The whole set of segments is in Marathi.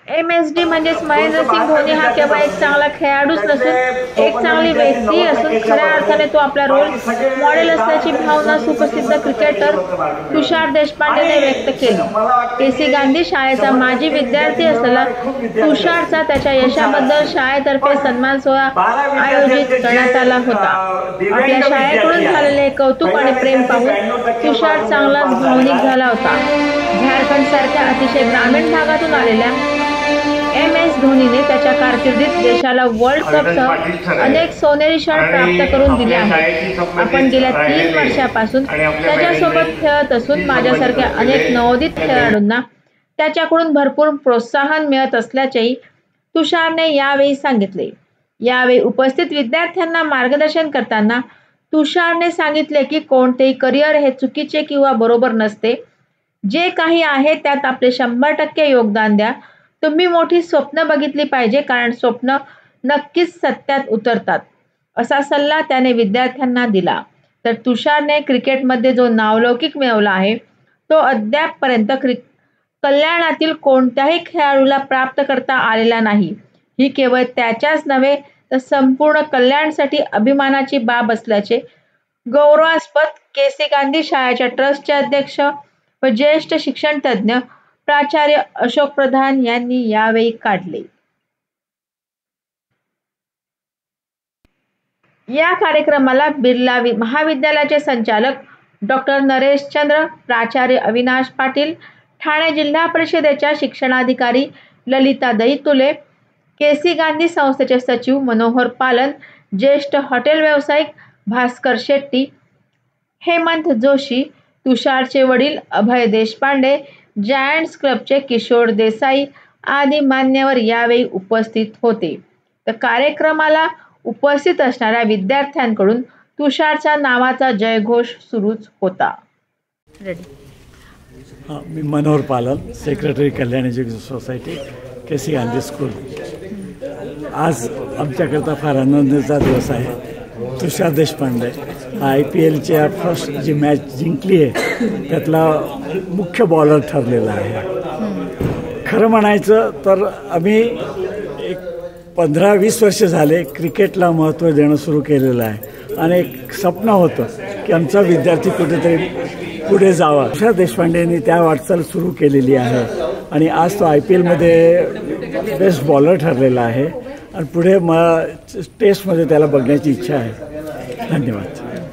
MSD म्हणजेच महेंद्रसिंग धोनी हा केवळ एक चांगला खेळाडूच नसून एक चांगली व्यक्ती असून खऱ्या अर्थाने तो आपला रोल मॉडेल असल्याची भावना सुप्रसिद्ध क्रिकेटर तुषार देशपांडेने व्यक्त केली. केसी गांधी शाळेचा माजी विद्यार्थी असलेला तुषारचा त्याच्या यशाबद्दल शाळेतर्फे सन्मान सोहळा आयोजित करण्यात आला होता. आपल्या शाळेकडून झालेले कौतुक आणि प्रेम पाहून तुषार चांगलाच भावनिक झाला होता. झारखंड सारख्या अतिशय ग्रामीण भागातून आलेल्या MS धोनीने त्याच्या कारकिर्दीत देशाला वर्ल्ड कपसह अनेक सोनेरी क्षण प्राप्त करून दिले आहेत. आपण गेल्या 3 वर्षापासून त्याच्यासोबत खेळत असून माझ्यासारख्या अनेक नवोदित खेळाडूंना त्याच्याकडून भरपूर प्रोत्साहन मिळत असल्याचेही तुषारने यावेळी सांगितले. यावेळी उपस्थित विद्यार्थ्यांना मार्गदर्शन करताना तुषारने सांगितले की कोणतेही करिअर हे चुकीचे किंवा बरोबर नसते. जे काही आहे त्यात आपले 100% योगदान द्या. तुम्ही मोठी स्वप्न बघितली पाहिजे कारण स्वप्न नक्कीच सत्यात उतरतात, असा सल्ला त्याने विद्यार्थ्यांना दिला. तर तुषारने क्रिकेटमध्ये जो नावलौकिक मिळवला आहे तो अद्यापपर्यंत कल्याणातील कोणत्याही खेळाडूला प्राप्त करता आलेला नाही. ही केवळ त्याच्याच नव्हे तर संपूर्ण कल्याणसाठी अभिमानाची बाब असल्याचे गौरवास्पद केसी गांधी शाळेच्या ट्रस्टचे अध्यक्ष व ज्येष्ठ शिक्षण तज्ज्ञ प्राचार्य अशोक प्रधान यांनी यावेळी काढले. या कार्यक्रमाला बिर्ला महाविद्यालयाचे संचालक डॉक्टर नरेश चंद्र, प्राचार्य अविनाश पाटील, ठाणे जिल्हा परिषदेच्या शिक्षणाधिकारी ललिता दहितुले, केसी गांधी संस्थेचे सचिव मनोहर पालन, ज्येष्ठ हॉटेल व्यावसायिक भास्कर शेट्टी, हेमंत जोशी, तुषारचे वडील अभय देशपांडे, जायंट्स क्लबचे किशोर देसाई आदी मान्यवर यावेळी उपस्थित होते. तर कार्यक्रमाला उपस्थित असणाऱ्या विद्यार्थ्यांकडून तुषारच्या नावाचा जयघोष सुरूच होता. मी Manohar Palan, secretary Kalyan education society, KC Gandhi school. आज आमच्याकरता फार आनंदाचा दिवस आहे. तुषार देशपांडे IPLच्या फर्स्ट जी मॅच जिंकली आहे त्यातला मुख्य बॉलर ठरलेला आहे. खरं म्हणायचं तर आम्ही एक 15-20 वर्ष झाले क्रिकेटला महत्त्व देणं सुरू केलेलं आहे आणि एक स्वप्न होतं की आमचा विद्यार्थी कुठेतरी पुढे जावा. तुषार देशपांडेंनी त्या वाटचाल सुरू केलेली आहे आणि आज तो IPLमध्ये बेस्ट बॉलर ठरलेला आहे आणि पुढे टेस्टमध्ये त्याला बघण्याची इच्छा आहे. धन्यवाद.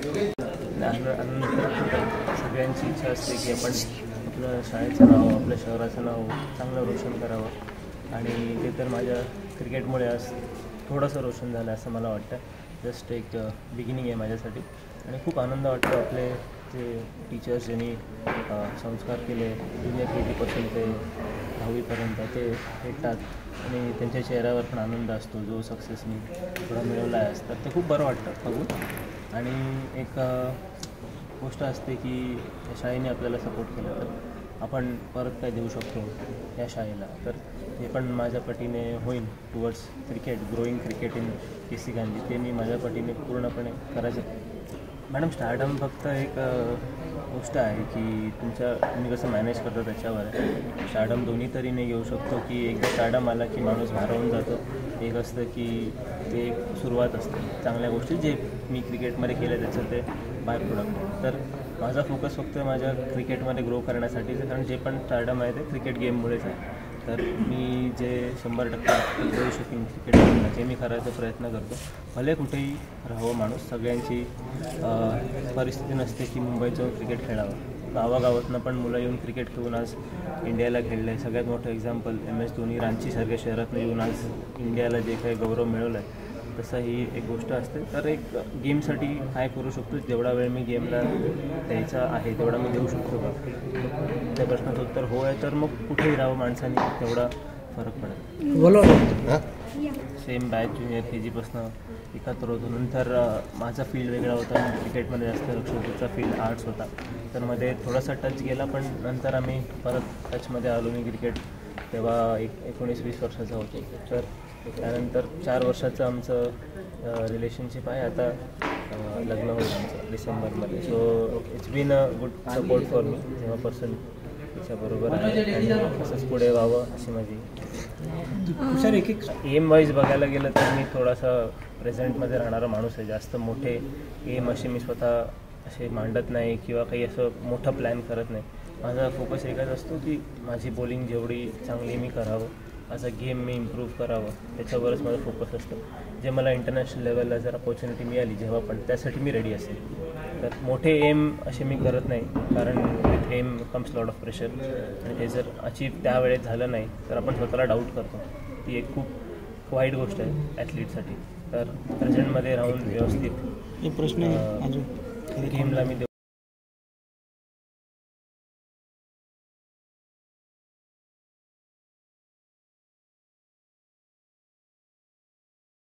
सगळ्यांची इच्छा असते की आपण आपलं शाळेचं नाव, आपल्या शहराचं नाव चांगलं रोशन करावं आणि ते तर माझ्या क्रिकेटमुळे आज थोडंसं रोशन झालं असं मला वाटतं. जस्ट एक बिगिनिंग आहे माझ्यासाठी आणि खूप आनंद वाटतो. आपले जे टीचर्स ज्यांनी संस्कार केले ज्युनियर KG ते 10वीपर्यंत ते भेटतात आणि त्यांच्या चेहऱ्यावर पण आनंद असतो जो सक्सेस मी थोडा मिळवला आहे असतात. ते खूप बरं वाटतं बघून. आणि एक गोष्ट असते की शाळेने आपल्याला सपोर्ट केला तर आपण परत काय देऊ शकतो या शाळेला. तर हे पण माझ्या पटीने होईल towards cricket, growing cricket in KC Gandhi, ते मी माझ्या पटीने पूर्णपणे करायचं. मॅडम, स्टारडम फक्त एक गोष्ट आहे की तुम्ही कसं मॅनेज करता त्याच्यावर आहे. स्टारडम दोन्ही तरीने घेऊ शकतो की एकदा स्टारडम आला की माणूस भारावून जातो. एक असतं की ते एक सुरुवात असते चांगल्या गोष्टी जे मी क्रिकेटमध्ये केलं त्याचं ते बाय प्रोडक्ट. तर माझा फोकस फक्त माझ्या क्रिकेटमध्ये ग्रो करण्यासाठीच आहे कारण जे पण स्टारडम आहे ते क्रिकेट गेममुळेच आहे. तर मी जे 100% देऊ शकेन क्रिकेटला ते मी करायचा प्रयत्न करतो. भले कुठेही राहावं माणूस, सगळ्यांची परिस्थिती नसते की मुंबईत जाऊन क्रिकेट खेळावं. गावागावातनं पण मुलं येऊन क्रिकेट खेळून आज इंडियाला खेळलं आहे. सगळ्यात मोठं एक्झाम्पल MS धोनी रांचीसारख्या शहरातून येऊन आज इंडियाला जे काही गौरव मिळवला आहे तसं ही एक गोष्ट असते. तर एक गेमसाठी काय करू शकतो, जेवढा वेळ मी गेमला द्यायचा आहे तेवढा मी देऊ शकतो का, त्या प्रश्नाचं उत्तर हो आहे. तर मग कुठेही राहावं माणसाने तेवढा फरक पडेल. बोला. सेम बॅच ज्युनियर KGपासून एकत्र होतो. नंतर माझा फील्ड वेगळा होता. क्रिकेटमध्ये जास्त लक्ष होतं. त्याचा फील्ड आर्ट्स होता. तर मध्ये थोडासा टच गेला पण नंतर आम्ही परत टचमध्ये आलो. मी क्रिकेट तेव्हा 19-20 वर्षाचा होतो. तर त्यानंतर 4 वर्षाचं आमचं रिलेशनशिप आहे. आता लग्न होईल आमचं डिसेंबरमध्ये. So it's been a good support for me जेव्हापासून तिच्याबरोबर आहे आणि असंच पुढे व्हावं अशी माझी तुषार एक एम वाईज बघायला गेलं तर मी थोडासा प्रेझेंटमध्ये राहणारा माणूस आहे. जास्त मोठे एम असे मी स्वतः असे मांडत नाही किंवा काही असं मोठं प्लॅन करत नाही. माझा फोकस एकच असतो की माझी बॉलिंग जेवढी चांगली मी करावं, माझा गेम मी इम्प्रूव्ह करावं, त्याच्यावरच माझा फोकस असतो. जे मला इंटरनॅशनल लेवलला जर अपॉर्च्युनिटी मिळाली जेव्हा पण, त्यासाठी मी रेडी असेल. तर मोठे एम असे मी करत नाही, कारण with them comes lot of pressure, आणि ते जर अचीव त्यावेळेत झालं नाही तर आपण स्वतःला डाऊट करतो. ती एक खूप वाईट गोष्ट आहे ॲथलीटसाठी. तर प्रेझेंटमध्ये राहून व्यवस्थित गेमला मी